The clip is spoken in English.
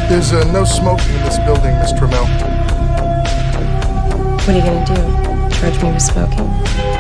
There's no smoking in this building, Miss Tramell. What are you gonna do? Charge me with smoking?